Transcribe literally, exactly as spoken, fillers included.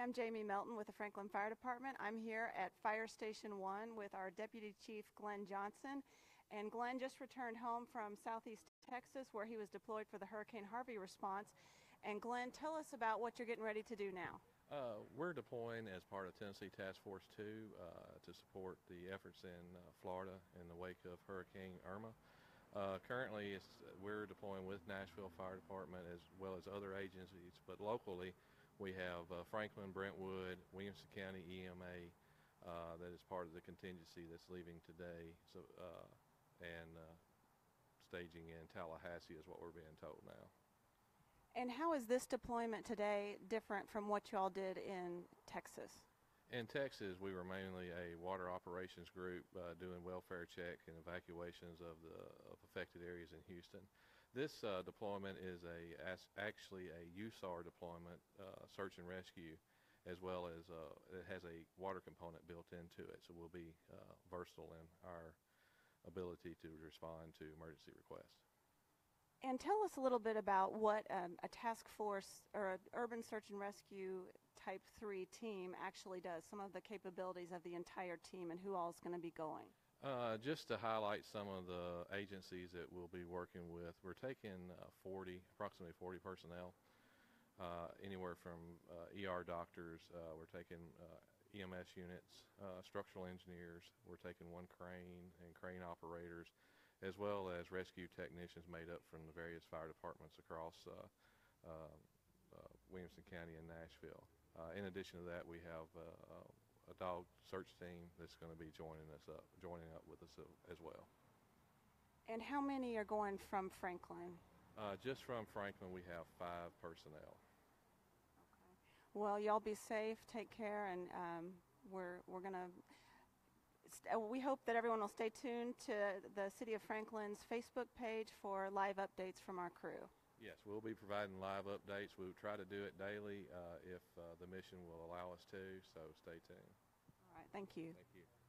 I'm Jamie Melton with the Franklin Fire Department. I'm here at Fire Station one with our Deputy Chief Glenn Johnson. And Glenn just returned home from Southeast Texas where he was deployed for the Hurricane Harvey response. And Glenn, tell us about what you're getting ready to do now. Uh, we're deploying as part of Tennessee Task Force two uh, to support the efforts in uh, Florida in the wake of Hurricane Irma. Uh, currently, it's, we're deploying with Nashville Fire Department as well as other agencies, but locally we have uh, Franklin, Brentwood, Williamson County E M A uh, that is part of the contingency that's leaving today, so uh, and uh, staging in Tallahassee is what we're being told now. And how is this deployment today different from what you all did in Texas? In Texas, we were mainly a water operations group uh, doing welfare check and evacuations of the of affected areas in Houston. This uh, deployment is a as, actually a U S A R deployment, uh, search and rescue, as well as uh, it has a water component built into it, so we'll be uh, versatile in our ability to respond to emergency requests. And tell us a little bit about what um, a task force or an urban search and rescue type three team actually does, some of the capabilities of the entire team and who all is going to be going. Uh, just to highlight some of the agencies that we'll be working with, we're taking uh, forty, approximately forty personnel, uh, anywhere from uh, E R doctors, uh, we're taking uh, E M S units, uh, structural engineers, we're taking one crane and crane operators, as well as rescue technicians made up from the various fire departments across uh, uh, uh, Williamson County and Nashville. Uh, in addition to that, we have uh, a dog search team that's going to be joining us up, joining up with us as well. And how many are going from Franklin? Uh, just from Franklin, we have five personnel. Okay. Well, y'all be safe, take care, and um, we're we're going to. We hope that everyone will stay tuned to the City of Franklin's Facebook page for live updates from our crew. Yes, we'll be providing live updates. We'll try to do it daily uh, if uh, the mission will allow us to, so stay tuned. All right, thank you. Thank you.